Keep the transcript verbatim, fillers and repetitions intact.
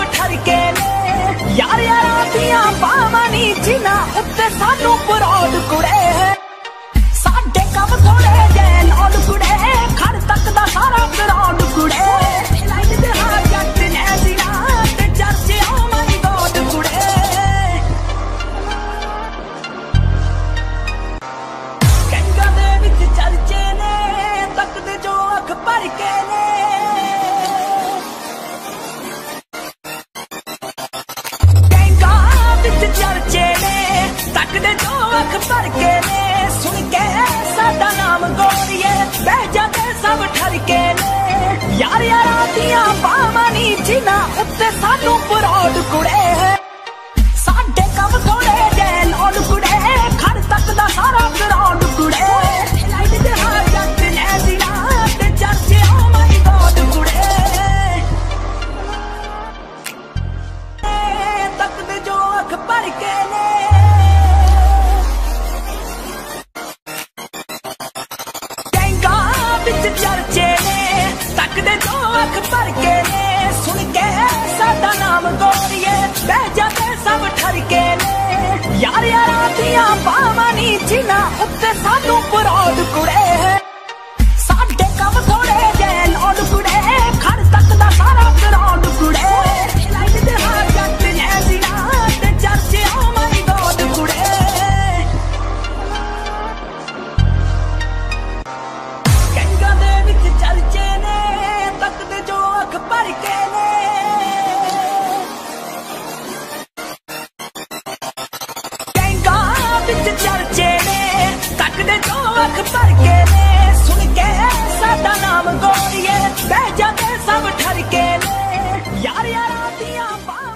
ठरके ने यार यारा दियां बावां नी जिन्हां उत्ते सानू प्राउड कुड़े साडे कम थोड़े जे लौड कुड़े खड़ तक दा सारा ग्राउंड कुड़े लाइन दे हार जट ने जिना ते चर्चे ओ माय गॉड कुड़े कंगा दे विच चर्चे ने तकदे जो अख भर के ने चर्चे ने तकदे जो अख भर के ने सुन के साडा नाम गोरिए बह जाते सब ठरके ने यार यारा दियां बावां नी जिन्हां उत्ते सानू प्राउड कुड़े साडे कम थोड़े जे लौड कुड़े खड़ तक दा सारा ग्राउंड कुड़े लाइन दे हार जट ने जिना ते चर्चे ओ माय गॉड कुड़े तकदे जो अख भर के ने चर्चे ने तकदे जो अख भर के ने सुन के साडा नाम गोरिए बह जाते सब ठरके ने यार यारा दियां बावां नी जिन्हां उत्ते सानू प्राउड कुड़े साडे कम थोड़े जे लौड कुड़े खड़ तक दा सारा ग्राउंड कुड़े लाइन दे हार जट ने जिना ते चर्चे ओ माय गॉड कुड़े चर्चे ने तकदे जो अख भर के ने गैंगा विच चर्चे ने तकदे जो अख भर के ने सुन के साडा नाम गोरिए बह जाते सब ठरके ने यार यारा दियां